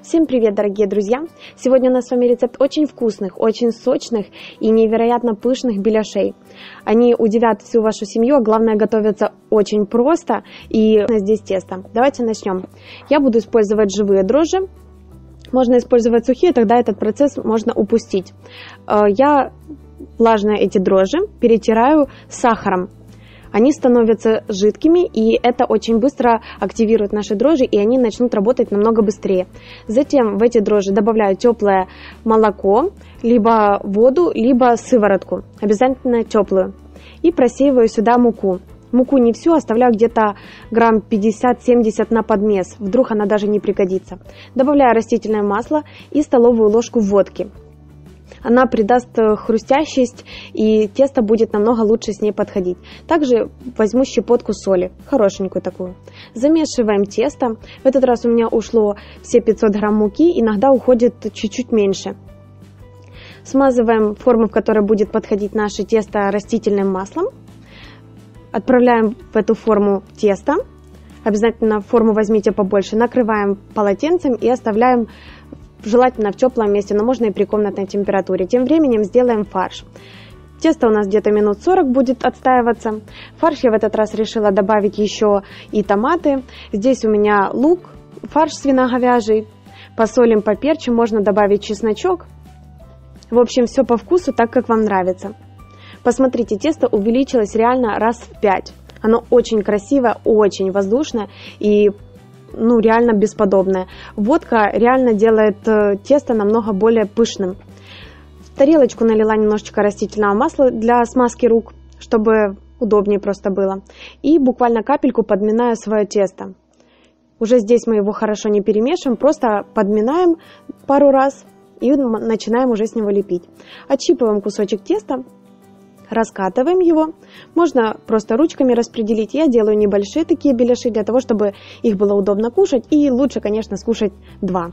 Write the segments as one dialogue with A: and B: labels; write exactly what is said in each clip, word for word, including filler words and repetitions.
A: Всем привет, дорогие друзья! Сегодня у нас с вами рецепт очень вкусных, очень сочных и невероятно пышных беляшей. Они удивят всю вашу семью, а главное, готовятся очень просто, и здесь тесто. Давайте начнем. Я буду использовать живые дрожжи. Можно использовать сухие, тогда этот процесс можно упустить. Я влажные эти дрожжи перетираю с сахаром. Они становятся жидкими, и это очень быстро активирует наши дрожжи, и они начнут работать намного быстрее. Затем в эти дрожжи добавляю теплое молоко, либо воду, либо сыворотку, обязательно теплую. И просеиваю сюда муку. Муку не всю, оставляю где-то грамм пятьдесят-семьдесят на подмес, вдруг она даже не пригодится. Добавляю растительное масло и столовую ложку водки. Она придаст хрустящесть, и тесто будет намного лучше с ней подходить. Также возьму щепотку соли, хорошенькую такую. Замешиваем тесто. В этот раз у меня ушло все пятьсот грамм муки, иногда уходит чуть-чуть меньше. Смазываем форму, в которой будет подходить наше тесто, растительным маслом. Отправляем в эту форму тесто. Обязательно форму возьмите побольше. Накрываем полотенцем и оставляем желательно в теплом месте, но можно и при комнатной температуре. Тем временем сделаем фарш. Тесто у нас где-то минут сорок будет отстаиваться. В фарш я в этот раз решила добавить еще и томаты. Здесь у меня лук, фарш свино-говяжий. Посолим, поперчим, можно добавить чесночок. В общем, все по вкусу, так как вам нравится. Посмотрите, тесто увеличилось реально раз в пять. Оно очень красивое, очень воздушное и ну, реально бесподобное. Водка реально делает тесто намного более пышным. В тарелочку налила немножечко растительного масла для смазки рук, чтобы удобнее просто было. И буквально капельку подминаю свое тесто. Уже здесь мы его хорошо не перемешиваем, просто подминаем пару раз и начинаем уже с него лепить. Отщипываем кусочек теста. Раскатываем его, можно просто ручками распределить. Я делаю небольшие такие беляши для того, чтобы их было удобно кушать, и лучше, конечно, скушать два.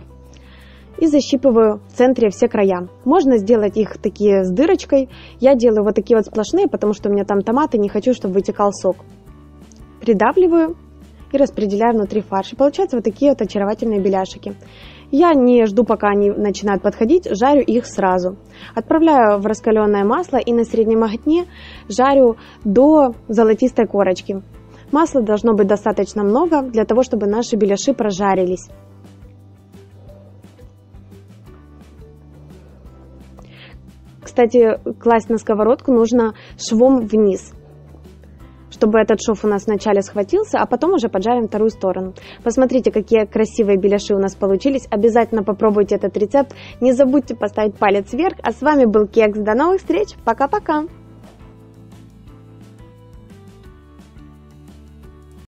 A: И защипываю в центре все края. Можно сделать их такие с дырочкой. Я делаю вот такие вот сплошные, потому что у меня там томаты, не хочу, чтобы вытекал сок. Придавливаю и распределяю внутри фарша. Получаются вот такие вот очаровательные беляшики. Я не жду, пока они начинают подходить, жарю их сразу. Отправляю в раскаленное масло и на среднем огне жарю до золотистой корочки. Масла должно быть достаточно много для того, чтобы наши беляши прожарились. Кстати, класть на сковородку нужно швом вниз, чтобы этот шов у нас вначале схватился, а потом уже поджарим вторую сторону. Посмотрите, какие красивые беляши у нас получились. Обязательно попробуйте этот рецепт. Не забудьте поставить палец вверх. А с вами был Кекс. До новых встреч. Пока-пока.